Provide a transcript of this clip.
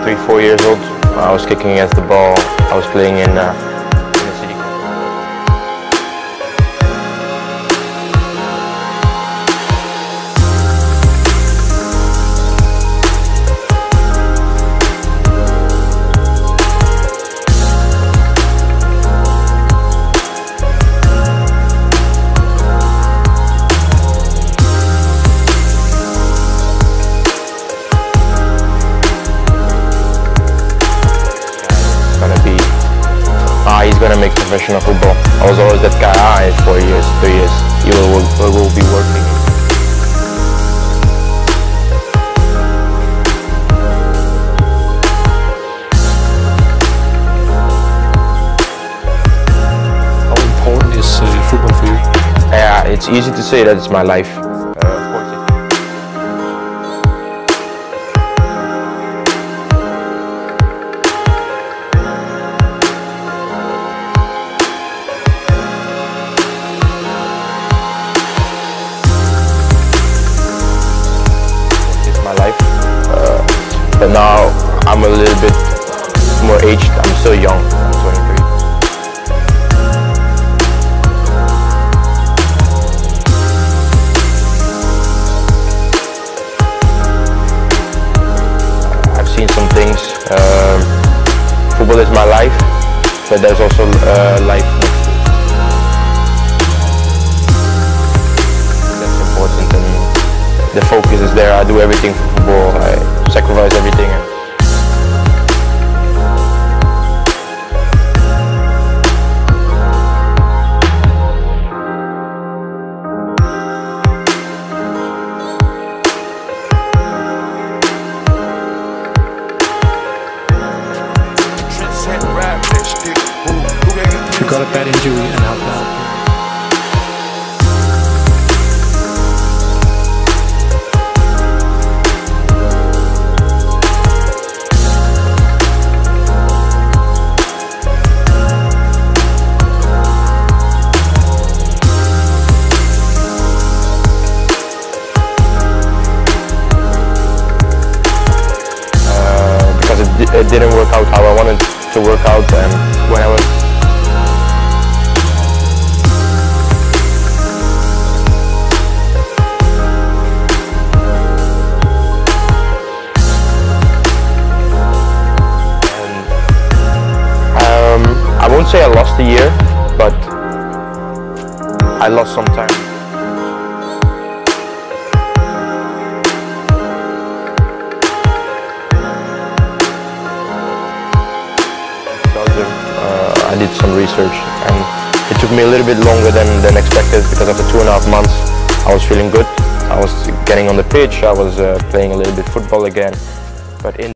3-4 years old. I was kicking against the ball. I was playing in the city. He's gonna make professional football. I was always that guy. In 4 years, 3 years, you will be working. How important is football for you? Yeah, it's easy to say that it's my life. Life, but now I'm a little bit more aged. I'm still young. I'm 23. I've seen some things. Football is my life, but there's also life next to it. That's important, and the focus is there. I do everything for football. I sacrifice everything. You got a bad injury and how bad? It didn't work out how I wanted to work out, and when I was I won't say I lost a year, but I lost some time. I did some research, and it took me a little bit longer than expected, because after 2.5 months I was feeling good. I was getting on the pitch, I was playing a little bit football again, but in